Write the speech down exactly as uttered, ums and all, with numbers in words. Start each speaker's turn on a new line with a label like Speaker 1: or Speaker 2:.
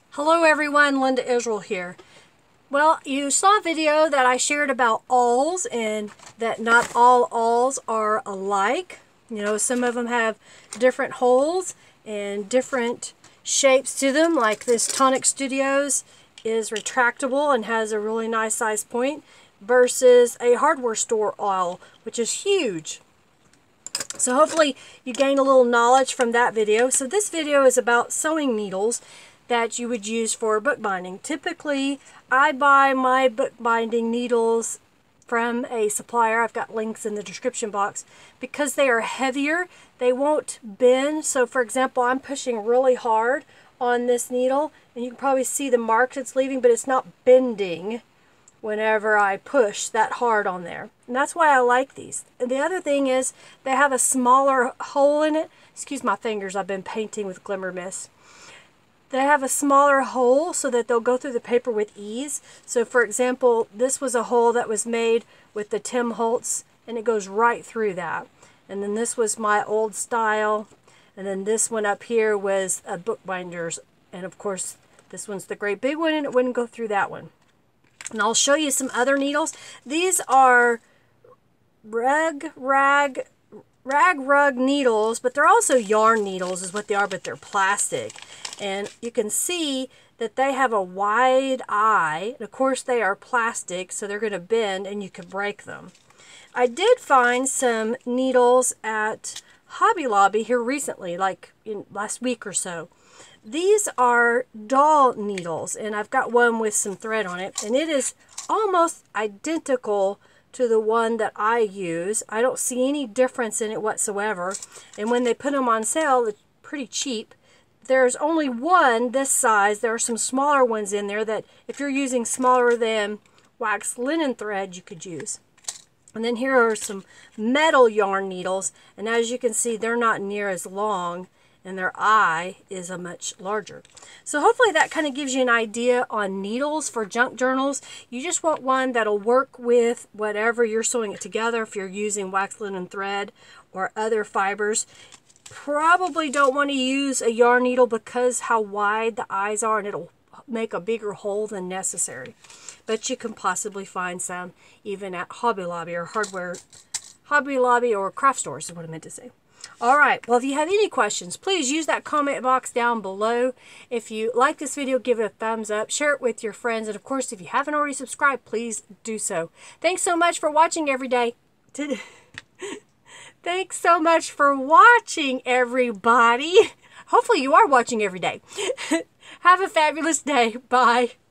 Speaker 1: Hello everyone, Linda Israel here. Well, you saw a video that I shared about awls and that not all awls are alike. You know, some of them have different holes and different shapes to them, like this Tonic Studios is retractable and has a really nice size point versus a hardware store awl, which is huge. So hopefully you gain a little knowledge from that video. So this video is about sewing needles that you would use for bookbinding. Typically, I buy my bookbinding needles from a supplier. I've got links in the description box. Because they are heavier, they won't bend. So for example, I'm pushing really hard on this needle, and you can probably see the marks it's leaving, but it's not bending whenever I push that hard on there. And that's why I like these. And the other thing is they have a smaller hole in it. Excuse my fingers, I've been painting with Glimmer Mist. They have a smaller hole so that they'll go through the paper with ease. So for example, this was a hole that was made with the Tim Holtz, and it goes right through that. And then this was my old style. And then this one up here was a bookbinder's. And of course, this one's the great big one, and it wouldn't go through that one. And I'll show you some other needles. These are rag, rag, rag rug needles, but they're also yarn needles is what they are, but they're plastic. And you can see that they have a wide eye. And of course, they are plastic, so they're going to bend and you can break them. I did find some needles at Hobby Lobby here recently, like in last week or so. These are doll needles, and I've got one with some thread on it, and it is almost identical to the one that I use. I don't see any difference in it whatsoever, and when they put them on sale, it's pretty cheap. There's only one this size. There are some smaller ones in there that if you're using smaller than wax linen thread, you could use. And then here are some metal yarn needles, and as you can see, they're not near as long, and their eye is a much larger. So hopefully that kind of gives you an idea on needles for junk journals. You just want one that'll work with whatever you're sewing it together. If you're using wax linen thread or other fibers, probably don't want to use a yarn needle because how wide the eyes are, and it'll make a bigger hole than necessary. But you can possibly find some even at Hobby Lobby or hardware, Hobby Lobby or craft stores is what I meant to say. All right, well, if you have any questions, please use that comment box down below. If you like this video, give it a thumbs up, share it with your friends, and of course, if you haven't already subscribed, please do so. Thanks so much for watching every day. Thanks so much for watching, everybody. Hopefully you are watching every day. Have a fabulous day. Bye.